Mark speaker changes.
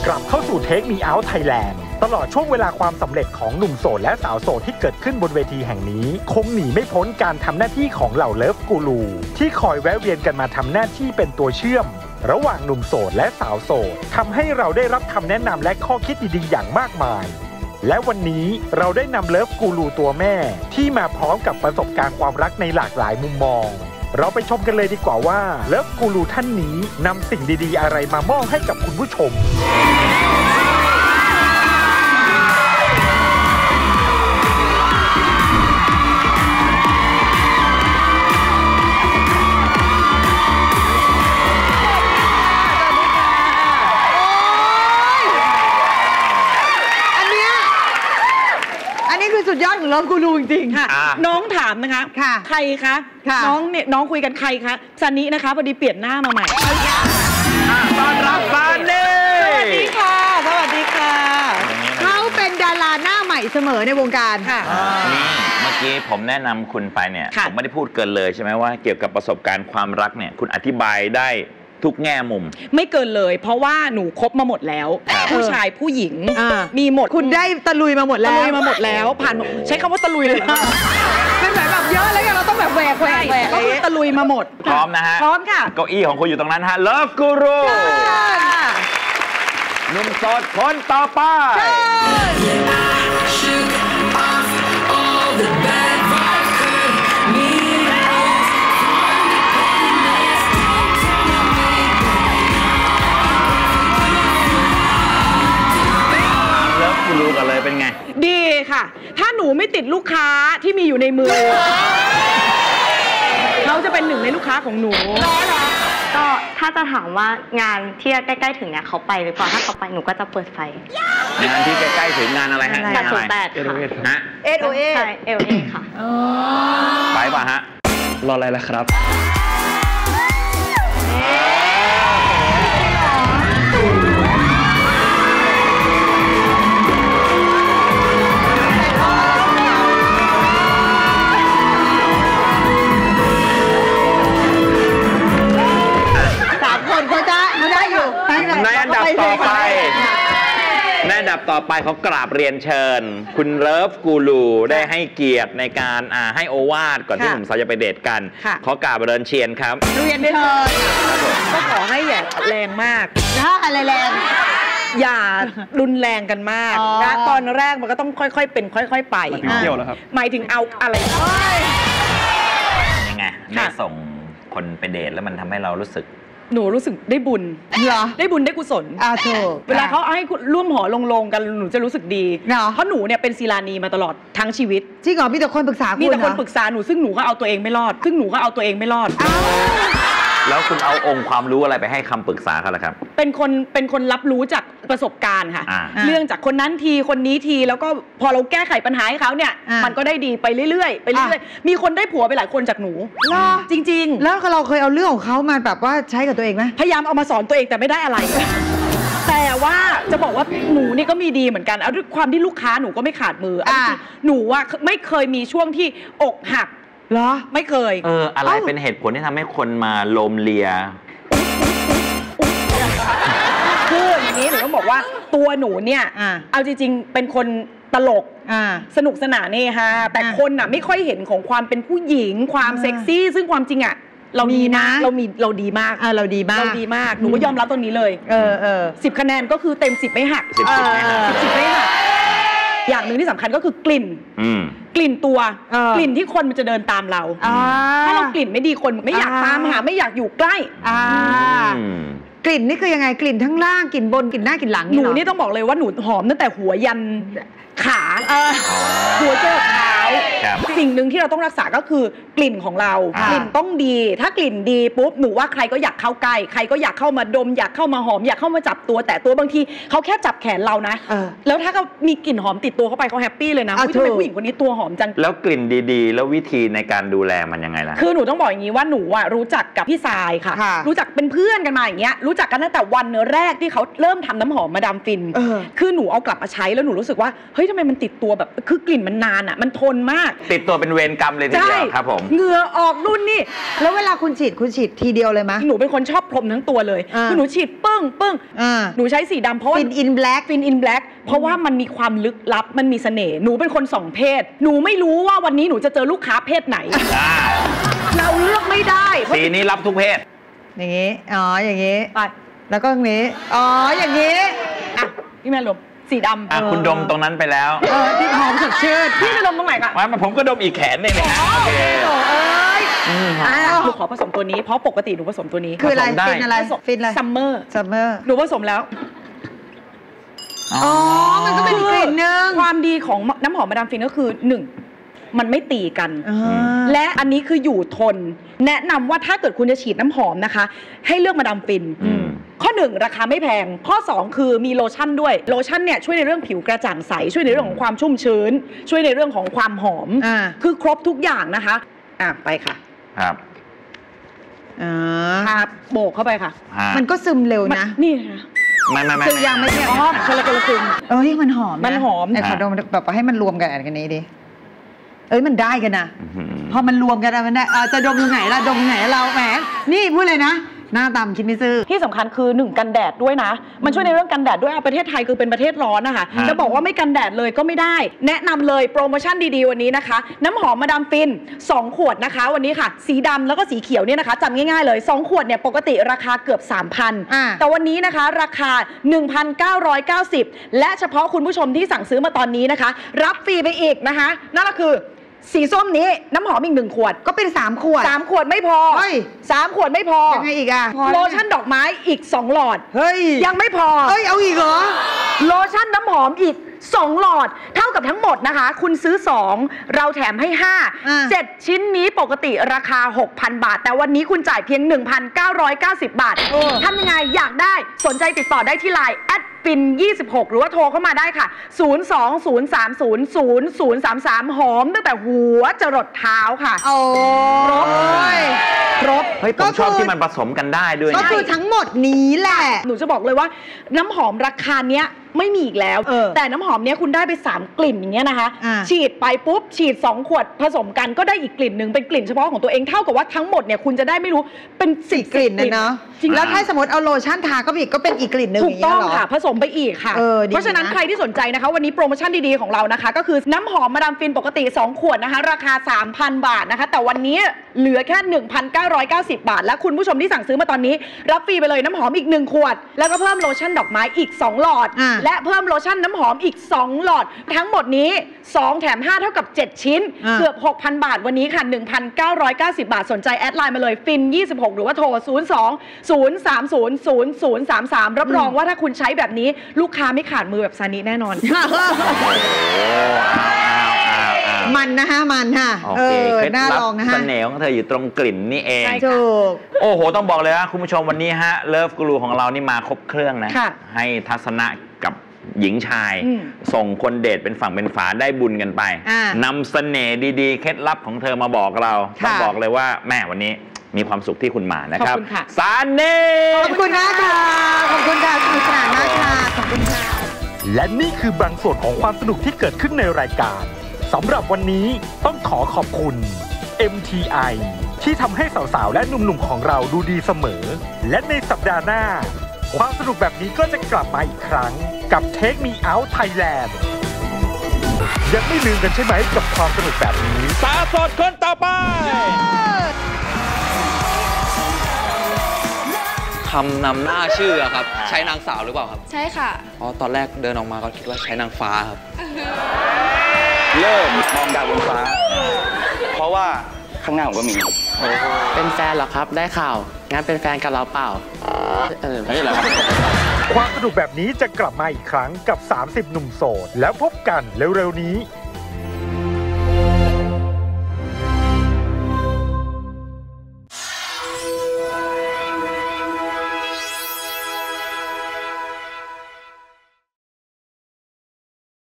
Speaker 1: กลับเข้าสู่เทคมีเอาท์ไทยแลนด์ตลอดช่วงเวลาความสำเร็จของหนุ่มโสดและสาวโสดที่เกิดขึ้นบนเวทีแห่งนี้คงหนีไม่พ้นการทำหน้าที่ของเหล่าเลิฟกูรูที่คอยแวะเวียนกันมาทำหน้าที่เป็นตัวเชื่อมระหว่างหนุ่มโสดและสาวโสดทำให้เราได้รับคำแนะนำและข้อคิดดีๆอย่างมากมายและวันนี้เราได้นำเลิฟกูรูตัวแม่ที่มาพร้อมกับประสบการณ์ความรักในหลากหลายมุมมองเราไปชมกันเลยดีกว่าว่าเลิฟกูรูท่านนี้นำสิ่งดีๆอะไรมามอบให้กับคุณผู้ชม
Speaker 2: สุดยอดของเลิฟกูรูจริงๆค่ะ
Speaker 3: น้องถามนะคะใครคะน้องเนี่ยน้องคุยกันใครคะซันนี่นะคะพอดีเปลี่ยนหน้ามาใหม่
Speaker 1: ต้อนรับซันนี่
Speaker 3: สวัสดีค่ะสวัสดีค่ะ
Speaker 2: เขาเป็นดาราหน้าใหม่เสมอในวงการ
Speaker 3: ค่ะ
Speaker 4: นี่เมื่อกี้ผมแนะนำคุณไปเนี่ยผมไม่ได้พูดเกินเลยใช่ไหมว่าเกี่ยวกับประสบการณ์ความรักเนี่ยคุณอธิบายได้ทุกแง่มุม
Speaker 3: ไม่เกินเลยเพราะว่าหนูคบมาหมดแล้วผู้ชายผู้หญิงมีหมด
Speaker 2: คุณได้ตะลุยมาหมดแล้ว
Speaker 3: ผ่านใช้คำว่าตะลุยเลย
Speaker 2: เป็นแบบเยอะเลยเราต้องแบบแหวก
Speaker 3: ก็คือตะลุยมาหมด
Speaker 4: พร้อมนะฮะ
Speaker 3: พร้อมค่ะ
Speaker 4: เก้าอี้ของคุณอยู่ตรงนั้นฮะเลิฟกูรูหนุ่มโสดคนต่อไปรู้กันเลยเป็นไง
Speaker 3: ดีค่ะถ้าหนูไม่ติดลูกค้าที่มีอยู่ในมือเขาจะเป็นหนึ่งในลูกค้าของหนู
Speaker 5: ก็ถ้าจะถามว่างานที่ใกล้ๆถึงเนี่ยเขาไปหรือเปล่าถ้าเขาไปหนูก็จะเปิดไฟ
Speaker 4: งานที่ใกล้ๆถึงงานอะไรฮะ
Speaker 5: งาน08ค่ะ
Speaker 2: SOA
Speaker 5: ใช่ LA ค่ะ
Speaker 4: ไปป่ะฮะ
Speaker 6: รออะไรล่ะครับ
Speaker 4: ในอันดับต่อไปเขากราบเรียนเชิญคุณเลิฟกูรูได้ให้เกียรติในการให้โอวาทก่อนที่หนุ่มสาวจะไปเดทกันเขากราบเรียนเชิญครับ
Speaker 3: เรียนเชิญก็ขอให้อย่าแรงมาก
Speaker 2: ถ้าอะไรแรง
Speaker 3: อย่ารุนแรงกันมากนะตอนแรกมันก็ต้องค่อยๆเป็นค่อยๆไป
Speaker 6: เกี่ยวแล้วครับ
Speaker 3: หมายถึงเอาอะไร
Speaker 4: ยังไงได้ส่งคนไปเดทแล้วมันทำให้เรารู้สึก
Speaker 3: หนูรู้สึกได้บุญ
Speaker 2: เหรอ
Speaker 3: ได้บุญได้กุศล
Speaker 2: ถูก
Speaker 3: เวลาเขาให้ร่วมหอลงกันหนูจะรู้สึกดีเพราะหนูเนี่ยเป็นศิลานีมาตลอดทั้งชีวิต
Speaker 2: จริงเหรอมีแต่คนปรึกษา
Speaker 3: มีแต่คนปรึกษาหนูซึ่งหนูก็เอาตัวเองไม่รอด
Speaker 4: แล้วคุณเอาองค์ความรู้อะไรไปให้คำปรึกษาเขาล่ะครับ
Speaker 3: เป็นคนรับรู้จากประสบการณ์ค่ะเรื่องจากคนนั้นทีคนนี้ทีแล้วก็พอเราแก้ไขปัญหาให้เขาเนี่ยมันก็ได้ดีไปเรื่อยๆมีคนได้ผัวไปหลายคนจากหนูจริงๆ
Speaker 2: แล้วเราเคยเอาเรื่องของเขามาแบบว่าใช้กับตัวเองไหม
Speaker 3: พยายามเอามาสอนตัวเองแต่ไม่ได้อะไรแต่ว่าจะบอกว่าหนูนี่ก็มีดีเหมือนกันเอาด้วยความที่ลูกค้าหนูก็ไม่ขาดมือหนูว่าไม่เคยมีช่วงที่อกหัก
Speaker 2: เหรอ
Speaker 3: ไม่เคย
Speaker 4: อะไรเป็นเหตุผลที่ทำให้คนมาโลมเลีย
Speaker 3: คืออย่างนี้หนูต้องบอกว่าตัวหนูเนี่ยเอาจริงๆเป็นคนตลกสนุกสนานนี่ฮะแต่คนน่ะไม่ค่อยเห็นของความเป็นผู้หญิงความเซ็กซี่ซึ่งความจริงอ่ะเราดีนะเราดีมาก
Speaker 2: เราดีมาก
Speaker 3: หนูก็ยอมรับตรงนี้เลย10 คะแนนก็คือเต็ม10ไม่หัก10ไม่หักอย่างหนึ่งที่สำคัญก็คือกลิ่นตัวกลิ่นที่คนมันจะเดินตามเราถ้าเรากลิ่นไม่ดีคนไม่อยากตามหาไม่อยากอยู่ใกล้
Speaker 2: กลิ่นนี่คือยังไงกลิ่นทั้งล่างกลิ่นบนกลิ่นหน้ากลิ่นหลัง
Speaker 3: หนูนี่ต้องบอกเลยว่าหนูหอมตั้งแต่หัวยันขาหัวจรดเท้าสิ่งหนึ่งที่เราต้องรักษาก็คือกลิ่นของเรากลิ่นต้องดีถ้ากลิ่นดีปุ๊บหนูว่าใครก็อยากเข้าใกล้ใครก็อยากเข้ามาดมอยากเข้ามาหอมอยากเข้ามาจับตัวแต่ตัวบางทีเขาแค่จับแขนเรานะแล้วถ้าเขามีกลิ่นหอมติดตัวเข้าไปเขาแฮปปี้เลยนะทำไมผู้หญิงคนนี้ตัวหอมจัง
Speaker 4: แล้วกลิ่นดีๆแล้ววิธีในการดูแลมันยังไงล่ะ
Speaker 3: คือหนูต้องบอกอย่างนี้ว่าหนูรู้จักกับพี่ทรายค่ะรู้จักเป็นเพื่อนกันมาอย่างเงี้ยรู้จักกันตั้งแต่วันแรกที่เขาเริ่มทำน้ำหอมมาดามฟินคือหนูเอากลับมาใช้แล้วหนูรู้สึกว่าเฮ้ยทำไมมันติดตัวแบบคือกลิ่นมันนานอ่ะมันทนนมาก
Speaker 4: ติดตัวเป็นเวรกรรมเลยทีเดียวครับผม
Speaker 3: เหงื่อออกนู่นนี่
Speaker 2: แล้วเวลาคุณฉีดทีเดียวเลยไหม
Speaker 3: หนูเป็นคนชอบพรมทั้งตัวเลยคือหนูฉีดปึ้งหนูใช้สีดำเพราะว่า
Speaker 2: ฟินอินแบล็ก
Speaker 3: เพราะว่ามันมีความลึกลับมันมีเสน่ห์หนูเป็นคน2เพศหนูไม่รู้ว่าวันนี้หนูจะเจอลูกค้าเพศไหนเราเลือกไม่ได้
Speaker 4: สีนี้รับทุกเพศ
Speaker 2: อย่างนี้อย่างนี้ไปแล้วก็อย่างนี้อย่างนี้
Speaker 3: พี่แม่ลมสีดำ
Speaker 4: คุณดมตรงนั้นไปแล้ว
Speaker 2: ที่หอมสดชื่น
Speaker 3: พี่จะดมตรงไหนกัน
Speaker 4: ผมก็ดมอีกแขนนึงเลยนะโอเค
Speaker 3: หนูขอผสมตัวนี้เพราะปกติหนูผสมตัวนี้
Speaker 2: คืออะไรฟินอะไรฟินอะไร
Speaker 3: ซัมเมอร์หนูผสมแล้ว
Speaker 2: มันก็เป็นอีกกลิ่นนึง
Speaker 3: ความดีของน้ำหอมมาดามฟินก็คือ1มันไม่ตีกันและอันนี้คืออยู่ทนแนะนำว่าถ้าเกิดคุณจะฉีดน้ำหอมนะคะให้เลือกมาดามฟินข้อ1ราคาไม่แพงข้อ2คือมีโลชั่นด้วยโลชั่นเนี่ยช่วยในเรื่องผิวกระจ่างใสช่วยในเรื่องของความชุ่มชื้นช่วยในเรื่องของความหอมคือครบทุกอย่างนะคะไปค่ะ
Speaker 4: ครับ
Speaker 3: โบกเข้าไปค่ะ
Speaker 2: มันก็ซึมเร็วนะ
Speaker 3: นี่ค่ะ
Speaker 4: ไม่
Speaker 2: คือยังไม่ใช่
Speaker 3: คนละกลุ่ม
Speaker 2: มันหอม
Speaker 3: แต่
Speaker 2: ขอดมแบบให้มันรวมกันนี้ดิมันได้กันนะพอมันรวมกันมันได้จะดมตรงไหนล่ะดมตรงไหนเราแหมนี่พูดเลยนะหน้าตำคิดไม่ซื่อ
Speaker 3: ที่สำคัญคือ1กันแดดด้วยนะมันช่วยในเรื่องกันแดดด้วยประเทศไทยคือเป็นประเทศร้อนนะคะจะบอกว่าไม่กันแดดเลยก็ไม่ได้แนะนำเลยโปรโมชั่นดีๆวันนี้นะคะน้ำหอมมาดามฟิน2ขวดนะคะวันนี้ค่ะสีดำแล้วก็สีเขียวเนี่ยนะคะจำง่ายๆเลย2ขวดเนี่ยปกติราคาเกือบ 3,000 แต่วันนี้นะคะราคา 1,990 และเฉพาะคุณผู้ชมที่สั่งซื้อมาตอนนี้นะคะรับฟรีไปอีกนะคะนั่นก็คือสีส้มนี้น้ำหอมอีก1ขวด
Speaker 2: ก็เป็น3ขวด
Speaker 3: 3ขวดไม่พอ3ขวดไม่พอ
Speaker 2: ยังไงอีก
Speaker 3: โลชั่นดอกไม้อีก2หลอดยังไม่พอ
Speaker 2: เอาอีกเหรอ
Speaker 3: โลชั่นน้ำหอมอีก2หลอดเท่ากับทั้งหมดนะคะคุณซื้อ2เราแถมให้5 7ชิ้นนี้ปกติราคา 6,000 บาทแต่วันนี้คุณจ่ายเพียง 1,990 บาททำยังไงอยากได้สนใจติดต่อได้ที่ LINEฟิน26หรือว่าโทรเข้ามาได้ค่ะ020300033หอมตั้งแต่หัวจรดเท้าค่ะครบ
Speaker 4: ผมชอบที่มันผสมกันได้ด้วย
Speaker 2: ก็คือทั้งหมดนี้แหละ
Speaker 3: หนูจะบอกเลยว่าน้ำหอมราคาเนี้ยไม่มีอีกแล้วแต่น้ำหอมเนี้ยคุณได้ไป3กลิ่นอย่างเงี้ยนะคะฉีดไปปุ๊บฉีด2ขวดผสมกันก็ได้อีกกลิ่นนึงเป็นกลิ่นเฉพาะของตัวเองเท่ากับว่าทั้งหมดเนี่ยคุณจะได้ไม่รู้เป็น
Speaker 2: 10กลิ่นนะเนาะแล้วถ้าสมมติเอาโลชั่นทาก็อีกก็เป็นอีกกลิ่นนึง
Speaker 3: ถูกต้องค่ะผสมไปอีกค่ะเพราะฉะนั้นใครที่สนใจนะคะวันนี้โปรโมชั่นดีๆของเรานะคะก็คือน้ำหอมมาดามฟินปกติ2ขวดนะคะราคา 3,000 บาทนะคะแต่วันนี้เหลือแค่ 1,990 บาทและคุณผู้ชมที่สั่งซื้อมาตอนนี้รับฟรีไปเลยน้ำหอมอีก1ขวดแล้วก็เพิ่มโลชั่นดอกไม้อีก2หลอดและเพิ่มโลชั่นน้ำหอมอีก2หลอดทั้งหมดนี้2แถม5เท่ากับ7ชิ้นเกือบ 6,000 บาทวันนี้ค่ะ 1,990 บาทสนใจแอดไลน์มาเลยฟิน26หรือว่าโทร02-030-0033รับรองว่าถ้าคุณใช้แบบนี้ลูกค้าไม่ขาดมือแบบซานิแน่นอน
Speaker 2: มันนะคะมันค่ะน่าลองนะคะ
Speaker 4: เสน่ห์ของเธออยู่ตรงกลิ่นนี่เอง
Speaker 2: ถูก
Speaker 4: โอ้โหต้องบอกเลยว่าคุณผู้ชมวันนี้ฮะเลิฟกูรูของเรานี่มาครบเครื่องนะให้ทัศนะกับหญิงชายส่งคนเดทเป็นฝั่งเป็นฝาได้บุญกันไปนำเสน่ห์ดีๆเคล็ดลับของเธอมาบอกเราต้องบอกเลยว่าแม่วันนี้มีความสุขที่คุณมานะครับซาเน่
Speaker 2: ขอบคุณมากค่ะขอบคุณค่ะสนุกสนานมากค่ะขอบคุณค่ะ
Speaker 1: และนี่คือบางส่วนของความสนุกที่เกิดขึ้นในรายการสำหรับวันนี้ต้องขอบคุณ MTI ที่ทำให้สาวๆและหนุ่มๆของเราดูดีเสมอและในสัปดาห์หน้าความสนุกแบบนี้ก็จะกลับมาอีกครั้งกับ Take Me Out Thailand ยังไม่ลืมกันใช่ไหมกับความสนุกแบบนี้
Speaker 4: สาวโสดคนต่อไป
Speaker 7: คำนำหน้าชื่อครับใช้นางสาวหรือเปล่าครับ
Speaker 8: ใช่ค่ะ
Speaker 7: ตอนแรกเดินออกมาก็คิดว่าใช้นางฟ้าครับ
Speaker 9: เริ่มมองดาวบนฟ้าเพราะว่าข้างหน้าผมก็มี
Speaker 7: เป็นแฟนเหรอครับได้ข่าวงั้นเป็นแฟนกับเราเปล่า
Speaker 9: ไม่เหรอ
Speaker 1: ความสนุกแบบนี้จะกลับมาอีกครั้งกับ30หนุ่มโสดแล้วพบกันเร็วๆนี้